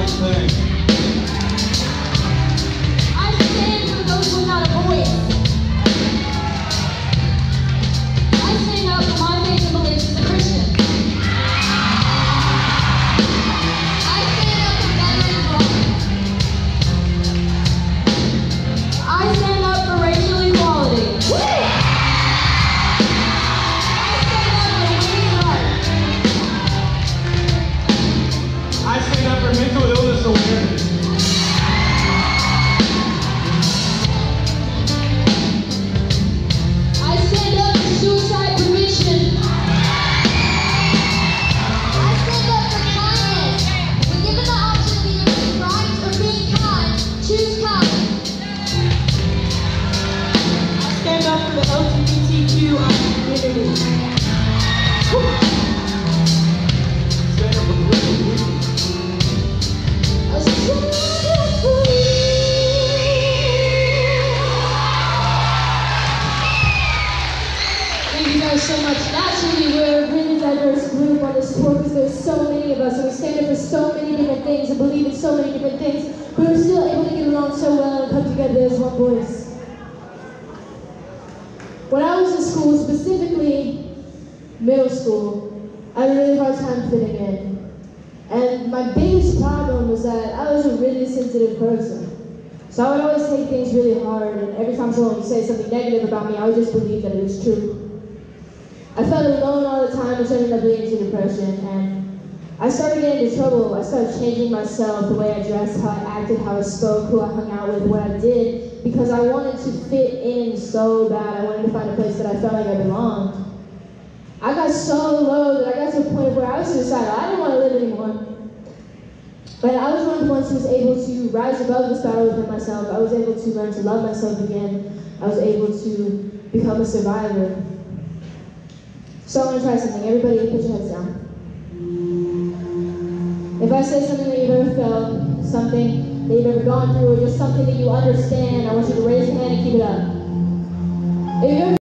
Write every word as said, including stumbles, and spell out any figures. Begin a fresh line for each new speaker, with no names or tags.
right thing.
I stand for those without a voice. I stand up for my faith and beliefs as a Christian. I stand up for veterans' rights. I stand up for racial equality.
I stand up for mental illness awareness.
I stand up for suicide prevention. I stand up for kindness. When given the option of either being right or being kind, choose kind.
I stand up for the L G B T Q community.
Stand up for political freedom.
I stand up for you.
Thank you guys so much. Naturally, we're a really diverse group on this tour because there's so many of us, and we stand up for so many different things and believe in so many different things, but we're still able to get along so well and come together as one voice. When I was in school, specifically middle school, I had a really hard time fitting in. And my biggest problem was that I was a really sensitive person. So I would always take things really hard, and every time someone would say something negative about me, I would just believe that it was true. I felt alone all the time, which ended up leading to depression, and I started getting into trouble. I started changing myself, the way I dressed, how I acted, how I spoke, who I hung out with, what I did, because I wanted to fit in so bad. I wanted to find a place that I felt like I belonged. I got so low that I got to a point where I was suicidal. I didn't want to live anymore. But I was one of the ones who was able to rise above this battle within myself. I was able to learn to love myself again. I was able to become a survivor. So I want to try something. Everybody put your heads down. If I say something that you've ever felt, something that you've ever gone through, or just something that you understand, I want you to raise your hand and keep it up. If you've ever